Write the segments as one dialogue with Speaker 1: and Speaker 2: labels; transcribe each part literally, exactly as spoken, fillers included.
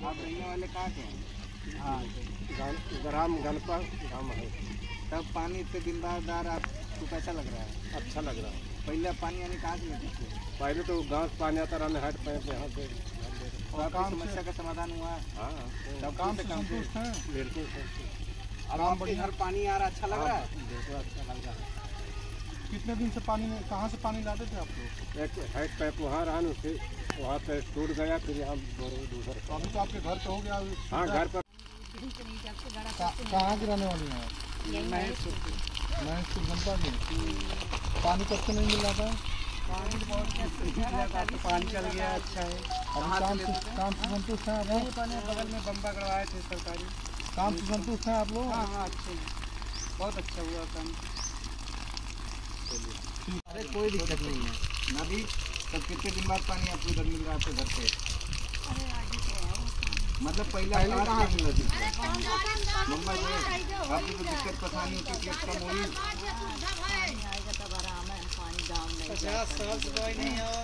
Speaker 1: आप रहने वाले कहाँ के हैं?
Speaker 2: हाँ, ग्राम गनपा गाँव है।
Speaker 1: तब पानी इतने दिन बाद आ रहा आपको कैसा लग रहा है?
Speaker 2: अच्छा लग रहा है।
Speaker 1: पहले पानी यानी कहाँ से लेते थे?
Speaker 2: पहले तो गाँव से पानी आता रहा, हेड पैप यहाँ पे।
Speaker 1: और आपकी समस्या का समाधान हुआ?
Speaker 2: हाँ,
Speaker 1: तब काम से संतुष्ट हैं?
Speaker 2: बिल्कुल।
Speaker 1: अब आपके घर पानी आ रहा अच्छा लग रहा है?
Speaker 2: बिल्कुल अच्छा लग रहा है।
Speaker 3: कितने दिन से पानी में कहाँ से पानी लाते थे आप लोग?
Speaker 2: एक हेड पैप वहाँ रहा न, फिर वहाँ पे टूट गया, फिर यहाँ दूसरा।
Speaker 3: तो अभी तो आपके घर पे हो गया?
Speaker 2: हाँ, घर पर।
Speaker 3: कहाँ की रहने वाली हैं? महेशपुर जनपद में। पानी कब से नहीं मिल रहा था?
Speaker 1: पानी बहुत पानी चल गया, अच्छा है।
Speaker 3: अभी काम से काम से संतुष्ट हैं आप?
Speaker 1: बगल में बम्बा करवाए थे सरकारी।
Speaker 3: काम से संतुष्ट हैं आप लोग?
Speaker 1: हाँ हाँ, अच्छे बहुत अच्छा हुआ काम। अरे कोई दिक्कत नहीं है ना भी। तब कितने दिन बाद पानी आपको इधर मिल रहा है आपके घर पे? मतलब पहले पहले कहाँ मिल रही थी? मुंबई में। आपको तो दिक्कत परेशानी होती थी, कम हुई?
Speaker 4: पचास साल से दवाई नहीं है।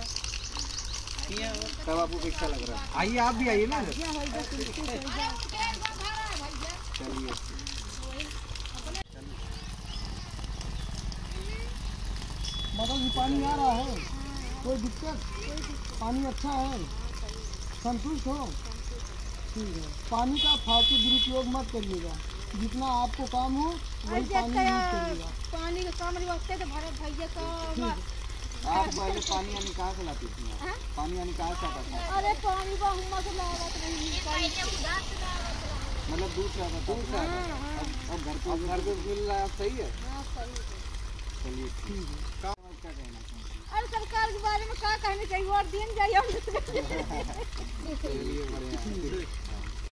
Speaker 1: तब आपको कैसा लग रहा है? आइए आप भी आइए ना। चलिए
Speaker 3: मतलब ये पानी आ रहा है, कोई दिक्कत? पानी अच्छा है, संतुष्ट हो? ठीक है। पानी का फालतू दुरुपयोग मत करिएगा, जितना आपको काम हो वही पानी यूज करिएगा।
Speaker 5: पानी का काम वास्ते तो भरत भैया का।
Speaker 1: आप पहले पानी यानी कहाँ से लाती थी? पानी यानी कहाँ से आता था?
Speaker 5: अरे पानी का हम से लागत नहीं,
Speaker 1: मतलब दूर से आता था? दूर से आता था। अब अब घर पे घर पे मिल रहा है, सही है। चलिए ठीक है। क्या कहना?
Speaker 5: अरे सरकार के बारे में क्या कहना चाहिए? वोट देने जाइए।
Speaker 1: चलिए बढ़िया।